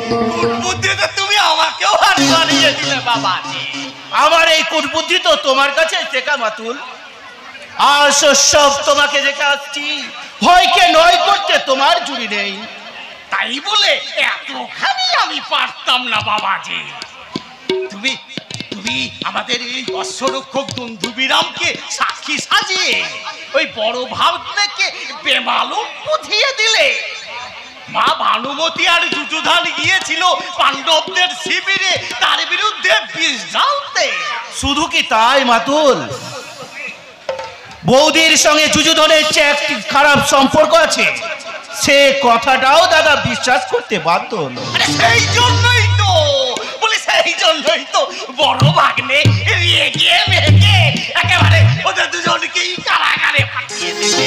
বুদ্ধিতে তুমি আমাকেও হাত বাড়িয়ে দিলে বাবাজি। আমার এই কুটবুদ্ধি তো তোমার কাছে শেখা মাতুল। আর সব তোমাকে দেখে আসছি, ভয়কে নয় করতে তোমার জুড়ি নেই। তাই বলে এতখানি আমি পারতাম না বাবাজি। তুমি তুমি আমাদের এই অশ্বরক্ষক বন্ধুবিরামকে সাক্ষী সাজিয়ে ওই বড় ভাবনাকে বেমালুম বুঝিয়ে দিলে। মা ভানুমতি আর যুযুধান গিয়েছিল পাণ্ডবদের শিবিরে তার বিরুদ্ধে বিষ ঢালতে। শুধু কি তাই মাতুল, বৌদির সঙ্গে যুযুধনের চেয়ে একটি খারাপ সম্পর্ক আছে, সে কথাটাও দাদা বিশ্বাস করতে বাধ্য হলো। সেই জন্যই তো বলি, সেই জন্যই তো বড় ভাগ্নে রেগে মেগে একেবারে ওদের দুজনকেই কারাগারে পাঠিয়ে দিতে,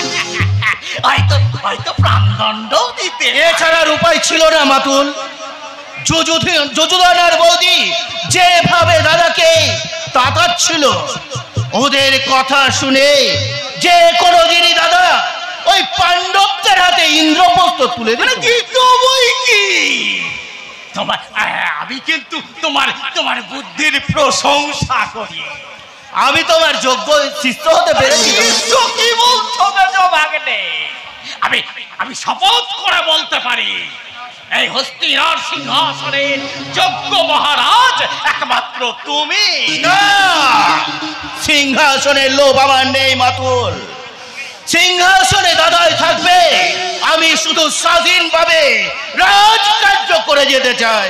হয়তো প্রাণদণ্ডও দিতে। এছাড়ার উপায় ছিল না মাতুল। যুযুধন আর বৌদি যেভাবে দাদাকে তাতাচ্ছিল, ওদের কথা শুনে যে কোনোদিনই দাদা ওই পাণ্ডবদের হাতে ইন্দ্রপ্রস্থ তুলে দিত। কি তোমার, আমি কিন্তু তোমার বুদ্ধির প্রশংসা করি। আমি তোমার যোগ্য শিষ্য হতে পেরেছি। কি বলছো মেজ ভাগ্নে? আমি শপথ করে বলতে পারি, এই হস্তিনার সিংহাসনের যোগ্য মহারাজ একমাত্র তুমি। সিংহাসনের লোভ আমার নেই মাতুল। সিংহাসনে দাদাই থাকবে, আমি শুধু স্বাধীনভাবে রাজকার্য করে যেতে চাই।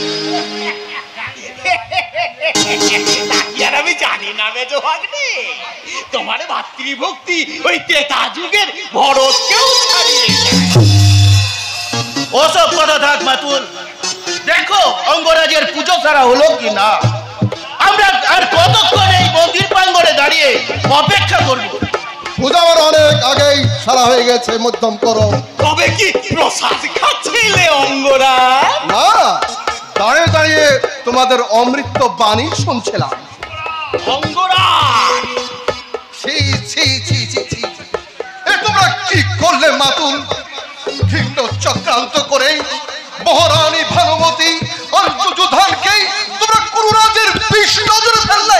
আর আমি জানি না মেজ ভাগ্নে, তোমার ভাতৃভক্তি ওই ত্রেতা যুগের ভরতকেও ছাড়িয়ে যায়। ওসব কথা থাক মাতুল। দেখো অঙ্গরাজের পুজো ছাড়া হলো কি না। আমরা আর কতক্ষণ এই মন্দির প্রাঙ্গণে দাঁড়িয়ে অপেক্ষা করব? পূজা আমার অনেক আগেই সারা হয়ে গেছে, মধ্যম করো। তবে কি প্রসাদ খাচ্ছিলে অঙ্গরাজ? না, দাঁড়িয়ে দাঁড়িয়ে তোমাদের অমৃত বাণী শুনছিলাম। অঙ্গরাজ, ছি ছি ছি ছি ছি, এ তোমরা কি করলে মাতুল? ভিন্ন চক্রান্ত করে মহারানী ভানুমতি আর যুযুধানকে তোমরা কুরুরাজের বিষ নজরে ফেললে।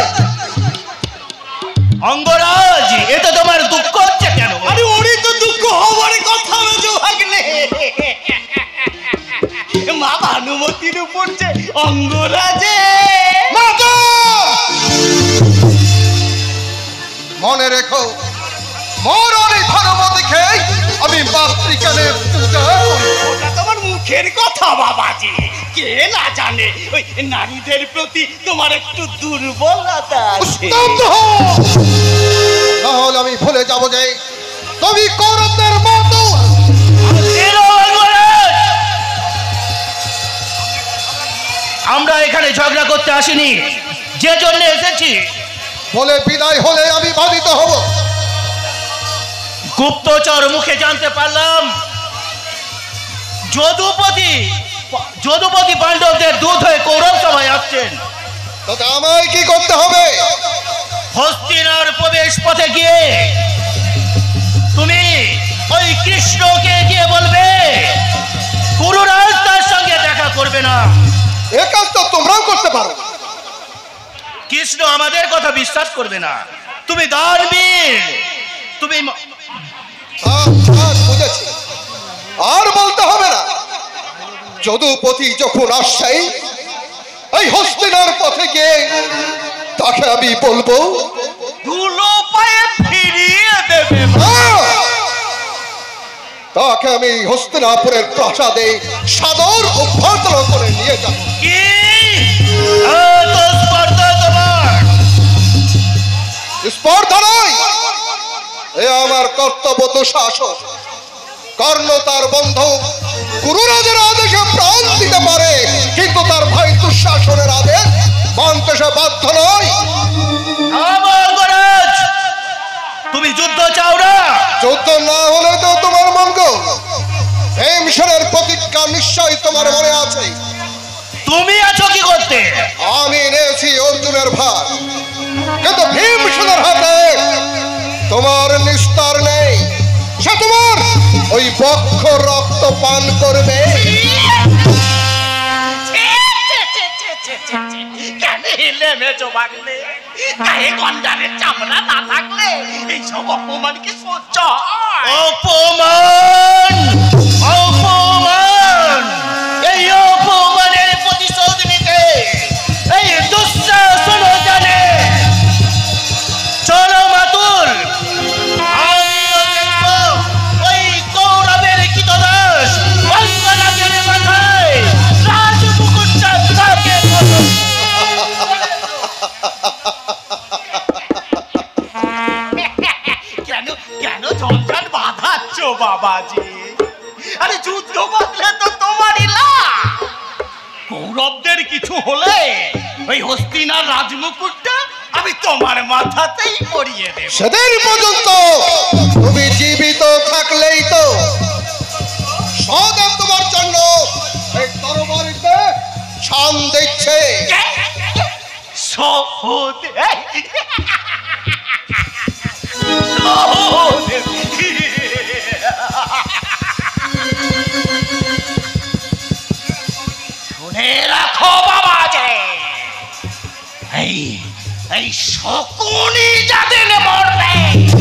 অঙ্গরাজ, এটা তোমার দুঃখ হচ্ছে কেন? আরে ওরই তো দুঃখ হবার কথা মেজ ভাগ্নে। মা ভানুমতির উপর যে অঙ্গরাজে। মনে রেখো, মহারানী ভানুমতিকে আমি মাতৃকালে পূজা করি। ওটা তোমার মুখের কথা বাবাজি, কে না জানে ওই নারীদের প্রতি তোমার একটু দুর্বলতা আছে। তাহলে আমি ভুলে যাবো যে তুমি কৌরবদের মতো। আমরা এখানে ঝগড়া করতে আসিনি, যে জন্য এসেছি বলে বিদায় হলে আমি বাধিত হব। গুপ্তচর মুখে জানতে পারলাম যদুপতি পাণ্ডবদের দূত হয়ে কৌরব সভায় আসছেন। তাতে আমায় কি করতে হবে? হস্তিনার প্রবেশ পথে গিয়ে তুমি ওই কৃষ্ণকে গিয়ে বলবে গুরুরাজ তার সঙ্গে দেখা করবে না। এ কাজ তো তোমরাও করতে পারো। কৃষ্ণ আমাদের কথা বিশ্বাস করবে না। তুমি দানবীর, তুমি বুঝেছি, আর বলতে হবে না। যদুপতি যখন আসছে এই হস্তিনার পথে গিয়ে তাকে আমি বলবো ধুলো পায়ে ফিরিয়ে দেবে। তাকে আমি হস্তিনাপুরের প্রাসাদে সাদর অভ্যর্থনা করে নিয়ে যাব। কি এত স্পর্ধা তোমার? স্পর্ধা নয়, এ আমার কর্তব্য তো শাসক। কর্ণ তার বন্ধু গুরুরাজের আদেশে প্রাণ দিতে পারে, কিন্তু তার ভাই দুঃশাসনের আদেশ মানতে সে বাধ্য নয়। তুমি যুদ্ধ চাও না? যুদ্ধ না হলে তো তোমার মঙ্গল। ভীমসেনের প্রতিজ্ঞা নিশ্চয়ই তোমার মনে আছে। তুমি আছো কি করতে? আমি নিয়েছি অর্জুনের ভার, কিন্তু ভীমসেনের হাতে তোমার নিস্তার নেই। সে তোমার ওই বক্ষ রক্ত পান করবে। নেমেছো ভাগ্নে? গায়ে গন্ডারের চামড়া না থাকলে এইসব অপমান কি সহ্য হয়? অপমান, অপমান, এই অপমানের প্রতিশোধ নিতে এই দুঃশাসন জানে। চলো মাতুল, আমিও দেখব ওই কৌরবের কৃতদাস অঙ্গনাথের মাথায় রাজমুকুটটা থাকে। কেন কেন ঝঞ্ঝাট বাঁধাচ্ছ বাবাজি? আরে যুদ্ধ বাঁধলে তো তোমারই লাভ। কৌরবদের কিছু হলে ওই হস্তিনার রাজমুকুটটা আমি তোমার মাথাতেই পরিয়ে দেব। সেদিন পর্যন্ত তুমি জীবিত থাকলেই তো সদা তোমার জন্য এই তরবারিতে শান দিচ্ছে। শুনে রাখো বাবা যে এই এই শকুনি যাদের মরবে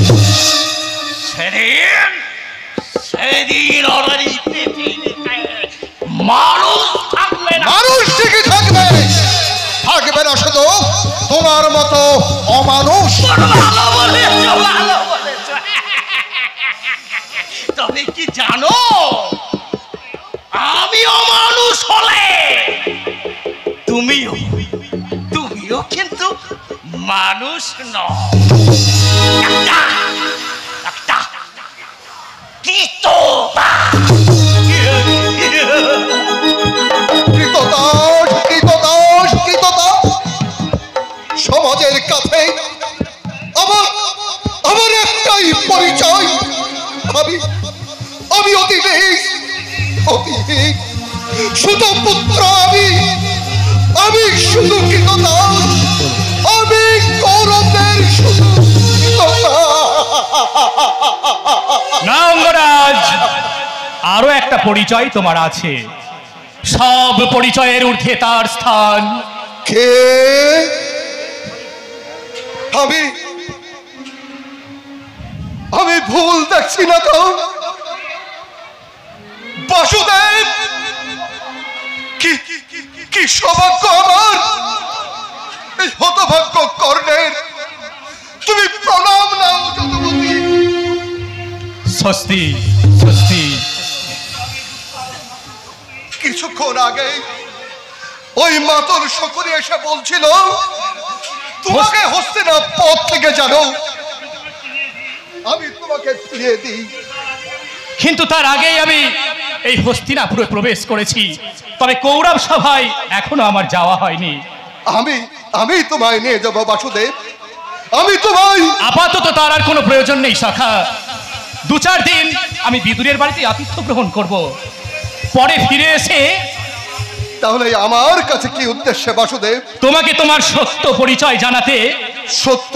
সেদিন সেদিন ওরা এই পৃথিবীতে মানুষ থাকবে না। মানুষ ঠিকই থাকবে, থাকবে না শুধু তোমার মতো অমানুষ। ভালো বলেছ, ভালো বলেছ। তবে কি জানো, আমি অমানুষ হলে তুমিও কিন্তু মানুষ নও। একটা সমাজের কাছে আমার একটাই পরিচয়, আমি অতিহীন, শুধু পুত্র, আমি শুধু কৃতদাস, আমি কৌরবদের শুধু না অঙ্গরাজ, আরো একটা পরিচয় তোমার আছে। সব পরিচয়ের ঊর্ধ্বে তার স্থান। কে? আমি ভুল দেখছি না তো? বাসুদেব, কি সৌভাগ্য আমার, এই হতভাগ্য কর্ণের তুমি প্রণাম নাও যদুমতি। স্বস্তি, স্বস্তি। কিছুক্ষণ আগে ওই মাতর শকুনি এসে বলছিল তোমাকে হস্তিনাপুর থেকে জানো, আমি তোমাকে ফিরিয়ে দিই। কিন্তু তার আগেই আমি এই হস্তিনাপুরে প্রবেশ করেছি, তবে কৌরব সভায় এখনো আমার যাওয়া হয়নি। আমি তোমায় নিয়ে যাব বাসুদেব, আমি তোমায়। আপাতত তার আর কোনো প্রয়োজন নেই সখা। 2-4 দিন আমি বিদুরের বাড়িতে আতিথ্য গ্রহণ করব, পরে ফিরে এসে। তাহলে আমার কাছে কি উদ্দেশ্যে বাসুদেব? তোমাকে তোমার সত্য পরিচয় জানাতে। সত্য?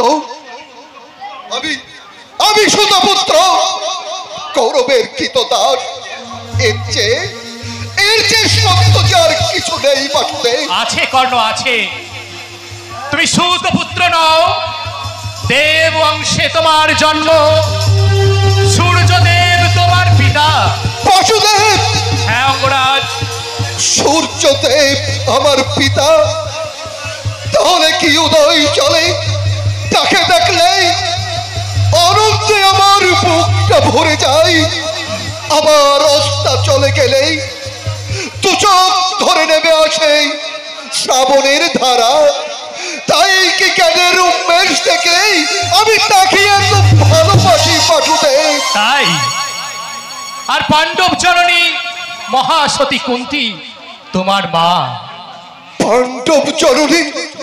আমি সুতপুত্র, কৌরবের কৃতদাস। এর চেয়ে সত্য যে আর কিছু নেই বাসুদেব। আছে কর্ণ, আছে। তুমি সুতপুত্র নও, দেব বংশে তোমার জন্ম। সূর্যদেব তোমার পিতা। বাসুদেব? হ্যাঁ অঙ্গরাজ। সূর্যদেব আমার পিতা? তাহলে কি উদয় চলে? তাকে দেখলেই আনন্দে আমার বুকটা ভরে যায়, আবার অস্তা চলে গেলেই দু চোখ ধরে নেমে আসে শ্রাবণের ধারা। তাই কি জ্ঞানের উন্মেষ থেকে আমি তাকে এত ভালোবাসি বাসুদেব। তাই? আর পাণ্ডব জননী মহাসতী কুন্তী তোমার মা। পাণ্ডব জননী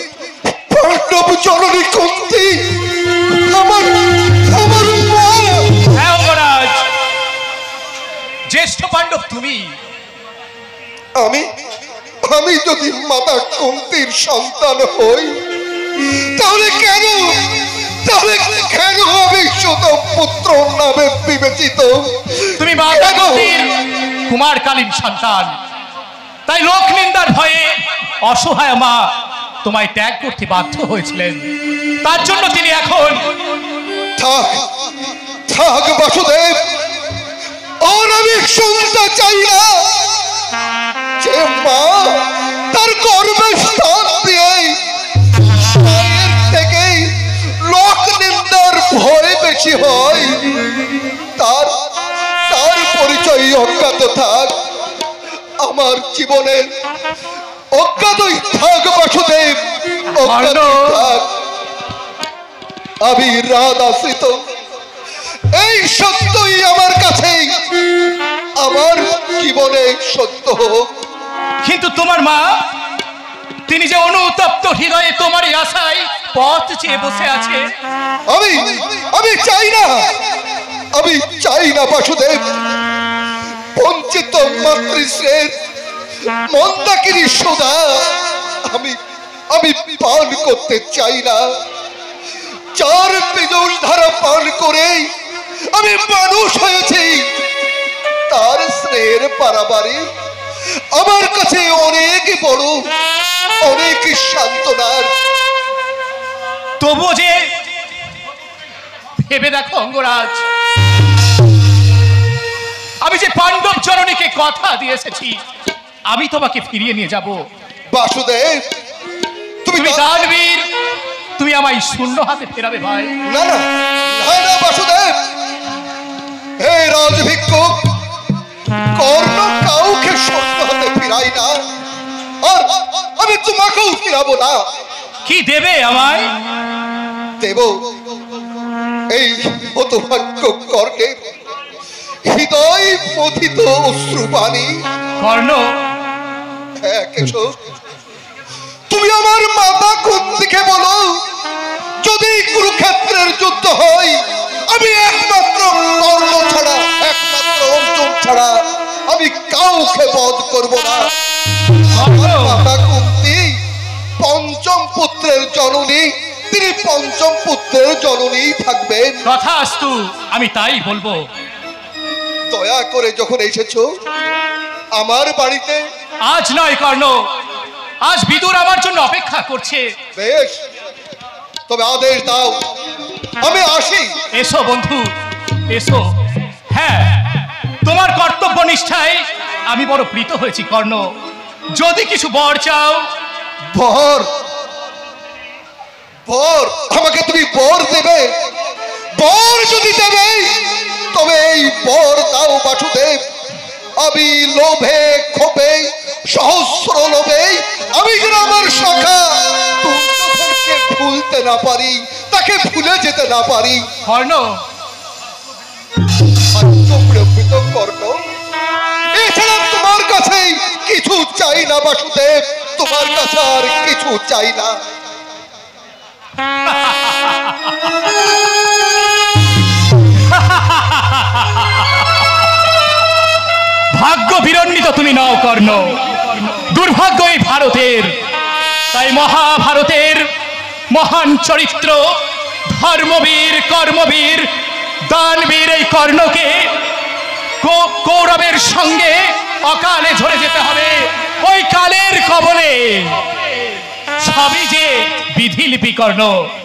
কুন্তী আমার মা? হ্যাঁ অঙ্গরাজ, জ্যেষ্ঠ পাণ্ডব তুমি। আমি যদি মাতা কুন্তীর সন্তান হই, তাহলে কেন আমি শুধু পুত্র নামে বিবেচিত? তুমি মাতা কুন্তীর কুমারকালীন সন্তান, তাই লোক নিন্দার ভয়ে অসহায় মা তোমায় ত্যাগ করতে বাধ্য হয়েছিলেন। তার জন্য তিনি এখন থাক থাক বাসুদেব, আর আমি শুনতে চাই না যে মা তার গর্ভে স্থান দিয়ে মায়ের থেকে লোক নিন্দার ভয় বেশি হয়, তার তার পরিচয় অজ্ঞাত থাক, আমার জীবনের অজ্ঞাতই থাক বাসুদেব, অজ্ঞাতই থাক। আমি রাত আশ্রিত, এই সত্যই আমার কাছে আমার জীবনে সত্য হোক। কিন্তু তোমার মা, তিনি যে অনুতপ্ত হৃদয়ে তোমারই আশায় পথ চেয়ে বসে আছে। আমি আমি চাই না, আমি চাই না বাসুদেব, বঞ্চিত মাতৃশ্রের মন্দাকিনী সুধা আমি আমি পান করতে চাই না। চার পিজুল ধারা পান করে আমি মানুষ হয়েছি, তার স্নেহের পারাবারে আমার কাছে অনেক বড়, অনেক সান্ত্বনার। তবু যে ভেবে দেখো অঙ্গরাজ, আমি যে পাণ্ডব জননীকে কথা দিয়ে এসেছি, আমি তোমাকে ফিরিয়ে নিয়ে যাব। বাসুদেব, তুমি দানবীর, তুমি আমায় শূন্য হাতে ফেরাবে ভাই? না না না না বাসুদেব, হে রাজভিক্ষুক, কর্ণ কাউকে শূন্য হাতে ফিরাই না, আর আমি তোমাকেও ফিরাবো না। কি দেবে আমায়? দেব এই হতভাগ্য কর্ণের হৃদয় পথিত অশ্রুবাণী। কর্ণ, হ্যাঁ কেশব, তুমি আমার মাতা কুন্তিকে বলো, যদি কুরুক্ষেত্রের যুদ্ধ হয়, আমি একমাত্র কর্ণ ছাড়া, একমাত্র অর্জুন ছাড়া আমি কাউকে বধ করব না। আমার মাতা কুন্তি পঞ্চম পুত্রের জননী, তিনি পঞ্চম পুত্রের জননী থাকবেন। তথাস্তু, আমি তাই বলবো। দয়া করে যখন এসেছো আমার বাড়িতে, আজ নয় কর্ণ, আজ বিদুর আমার জন্য অপেক্ষা করছে। বেশ, তবে আদেশ দাও, আমি আসি। এসো বন্ধু, এসো। হ্যাঁ, তোমার কর্তব্য নিষ্ঠায় আমি বড় প্রীত হয়েছি কর্ণ। যদি কিছু বর চাও। বর? বর? আমাকে তুমি বর দেবে? বর যদি দেবে তবে এই বর দাও বাসুদেব। আমি লোভে ক্ষোভে সহস্র লোভে আমি যেন আমার সখা দুর্যোধনকে ভুলতে না পারি, তাকে ভুলে যেতে না পারি। কর্ণ, কর্ণ, এছাড়া তোমার কাছে কিছু চাই না বাসুদেব, তোমার কাছে আর কিছু চাই না। ভাগ্য বিরণ্ডিত তুমি নাও কর্ণ, দুর্ভাগ্য এই ভারতের। তাই মহাভারতের মহান চরিত্র, ধর্মবীর, কর্মবীর, দানবীর এই কর্ণকে কৌরবের সঙ্গে অকালে ঝরে যেতে হবে ওই কালের কবলে। সবই যে বিধিলিপি কর্ণ।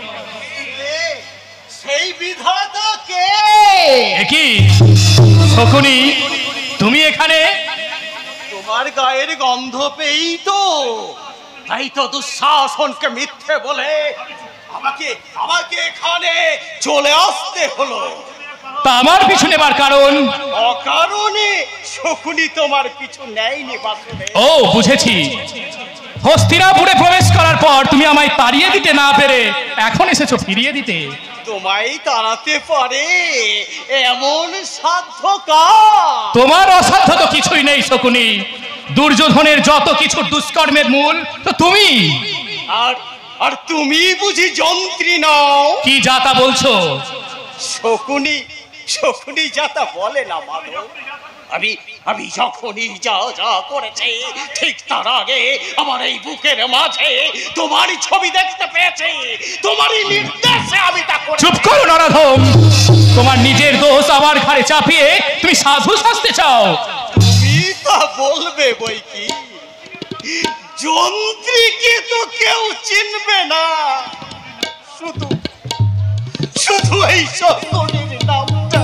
সেই বিধাতা কে? কি শকুনি, তুমি এখানে? তোমার গায়ের গন্ধ পেয়েই তো, তাই তো দুঃশাসনকে মিথ্যে বলে আমাকে আমাকে এখানে চলে আসতে হলো। তা আমার পিছু নেবার কারণ? অকারণে শকুনি তোমার পিছু নেয়নি বাসুদেব। ও, বুঝেছি। হস্তিনাপুরে প্রবেশ করার পর তুমি আমায় তাড়িয়ে দিতে না পেরে এখন এসেছো ফিরিয়ে দিতে। তোমায় তাড়াতে পারে এমন সাধ্য কার? তোমার অসাধ্য তো কিছুই নেই শকুনি। দুর্যোধনের যত কিছু দুষ্কর্মের মূল তো তুমি। আর আর তুমি বুঝি যন্ত্রী নও? কি যাতা বলছো? শকুনি শকুনি যাতা বলে না মাধব। আমি আমি যখনই যা যা করেছি ঠিক তার আগে আমার এই বুকের মাঝে তোমারই ছবি দেখতে পেয়েছি, তোমারই নির্দেশে আমি তা করেছি। চুপ করো নরাধম, তোমার নিজের দোষ আমার ঘাড়ে চাপিয়ে তুমি সাধু সাজতে চাও। তুমি তা বলবে বই কি, যন্ত্রীকে তো কেউ চিনবে না, শুধু শুধু এই সকলের নামটা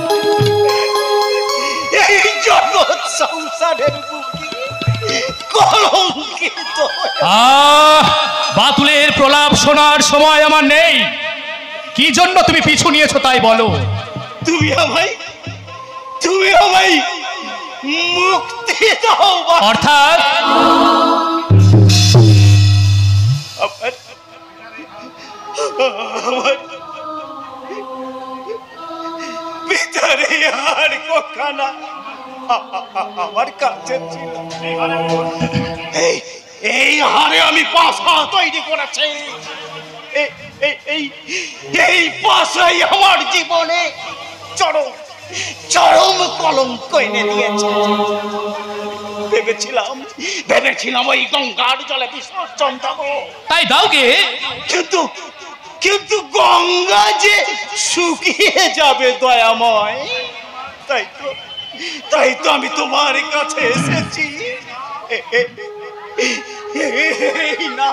এই জগৎ সংসারের বুকে কলঙ্কিত। বাতুলের প্রলাপ শোনার সময় আমার নেই। কি জন্য তুমি পিছু নিয়েছো তাই বলো। তুমি আমায় মুক্তি দাও। অর্থাৎ আমার ভিতরে আর কখানা আমার কাছে ছিল, এই হারে আমি পাশা তৈরি করেছি। এই পাশাই আমার জীবনে চরম কলঙ্ক এনে দিয়েছে। ভেবেছিলাম ওই গঙ্গার জলে বিসর্জন দেবো, তাই দাও গে। কিন্তু গঙ্গা যে শুকিয়ে যাবে দয়াময়, তাই তো আমি তোমার কাছে এসেছি। না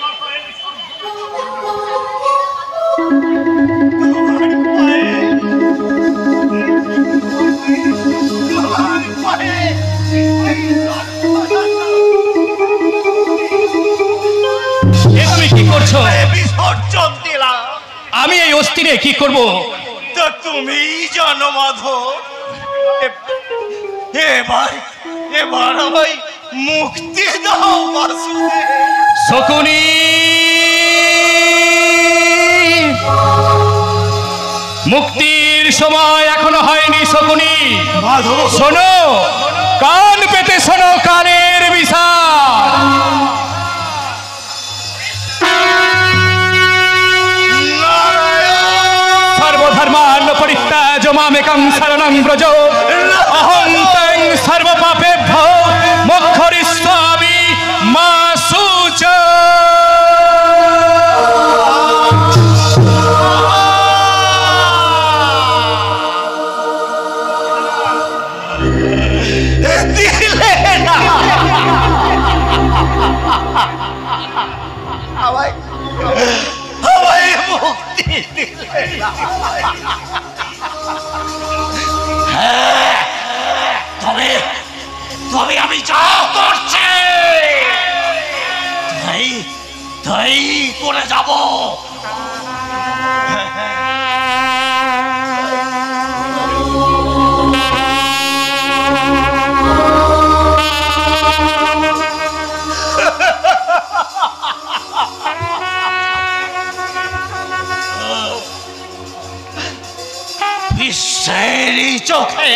তুমি কি করছো? বিসর্জন দিলাম। আমি এই অস্থিরে কি করব তা তুমি জানো মাধব। এবার আমায় মুক্তি দাও বাসুদেব। শকুনি, মুক্তির সময় এখনো হয়নি শকুনি। শোনো, কান পেতে শোনো কানের বিষাদ। সর্বধর্মান পরিত্যাজ্য মামেকং শরণং ব্রজ, অহং ত্বং সর্বপাপেভ্যো মোক্ষয়িষ্যামি মা শুচ। তবে আমি যা করছি তাই করে যাব। বিশ্বেরই চোখে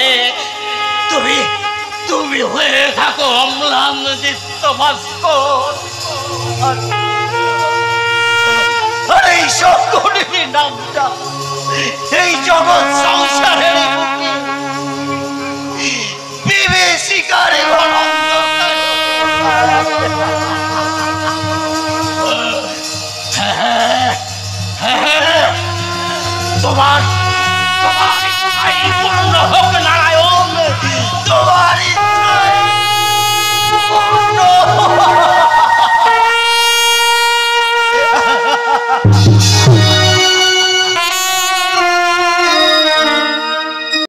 তুমি হয়ে থাকো অম্লান দীপ্ত ভাস্কর। আর এই সকলের নামটা এই জগৎ সংসারের